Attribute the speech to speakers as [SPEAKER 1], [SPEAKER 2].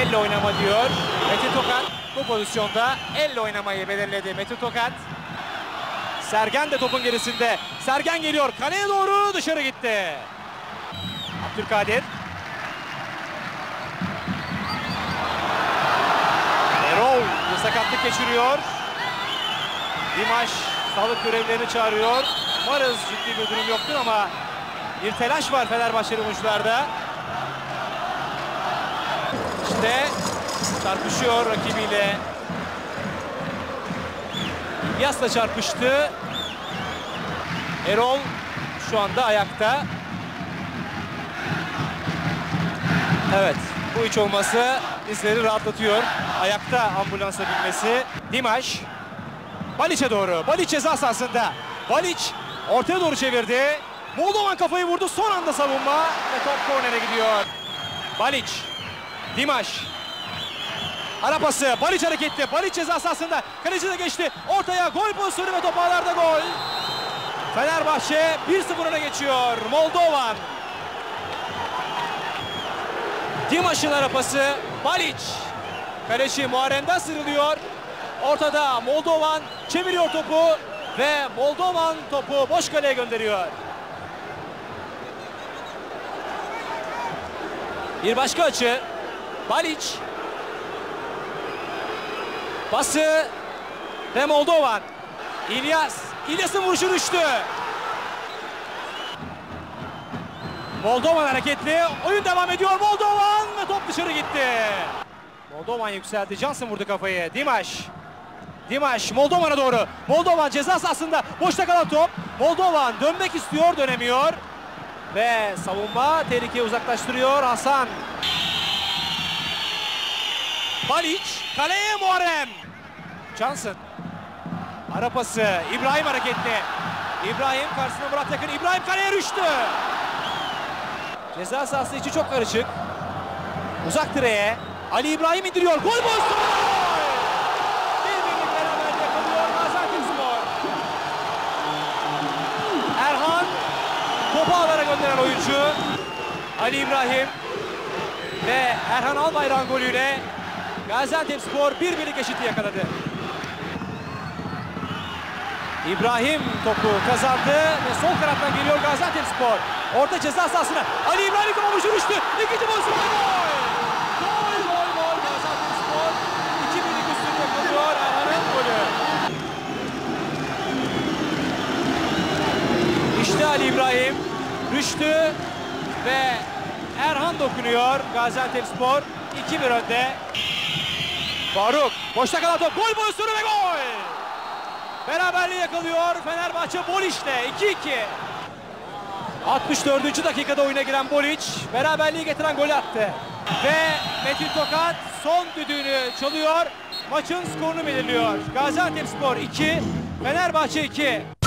[SPEAKER 1] Elle oynama diyor Metin Tokat. Bu pozisyonda elle oynamayı belirledi Metin Tokat. Sergen de topun gerisinde. Sergen geliyor. Kaleye doğru dışarı gitti. Abdülkadir. Erol bir sakatlık geçiriyor. Dimaş sağlık görevlilerini çağırıyor. Umarız ciddi bir durum yoktur ama bir telaş var Fenerbahçeli oyuncularda. İşte çarpışıyor rakibiyle. İlyas'la çarpıştı. Erol şu anda ayakta. Evet, bu hiç olması bizleri rahatlatıyor. Ayakta ambulansa binmesi. Dimaş. Baliç'e doğru. Baliç ceza sahasında. Baliç ortaya doğru çevirdi. Moldovan kafayı vurdu. Son anda savunma ve top kornere gidiyor. Baliç. Dimaş. Ara pası. Baliç hareketli. Baliç ceza sahasında. Kaleci de geçti. Ortaya gol pozisyonu ve top ağlarda gol. Fenerbahçe 1-0 öne geçiyor. Moldovan. Dimaş'ın ara pası. Baliç. Kaleci Muharrem'den sıyrılıyor. Ortada Moldovan çeviriyor topu ve Moldovan topu boş kaleye gönderiyor. Bir başka açı. Baliç. Pası ve Moldovan. İlyas. İlyas'ın vuruşu düştü. Moldovan hareketli. Oyun devam ediyor. Moldovan ve top dışarı gitti. Moldovan yükseldi. Johnson vurdu kafayı. Dimaş. Dimaş Moldovan'a doğru. Moldovan ceza sahasında. Boşta kalan top. Moldovan dönmek istiyor. Dönemiyor. Ve savunma tehlikeyi uzaklaştırıyor. Hasan. Baliç. Kaleye Muharrem. Johnson. Ara pası. İbrahim hareketli. İbrahim karşısına Murat Yakın. İbrahim kaleye düştü. Ceza sahası içi çok karışık. Uzak direğe. Ali İbrahim indiriyor. Gol pozisyonu. Bir beraber yakalıyor Gaziantepspor. Erhan topu ağlara gönderen oyuncu. Ali İbrahim ve Erhan Albayrak'ın golüyle Gaziantepspor 1-1'lik eşitliği yakaladı. İbrahim topu kazandı ve sol kanattan geliyor Gaziantepspor. Orta ceza sahasına Ali İbrahim topu düştü. İkinci pozisyon gol. Gol Gaziantepspor 2-1'lik üstünlüğü yakalıyor Erhan'ın golü. İşte Ali İbrahim düştü ve Erhan dokunuyor. Gaziantepspor 2-1 önde. Faruk boşta kalan top, gol pozisyonu ve gol. Beraberliği yakalıyor Fenerbahçe Boliç'te 2-2. 64. dakikada oyuna giren Boliç beraberliği getiren golü attı. Ve Metin Tokat son düdüğünü çalıyor. Maçın skorunu belirliyor. Gaziantepspor 2, Fenerbahçe 2.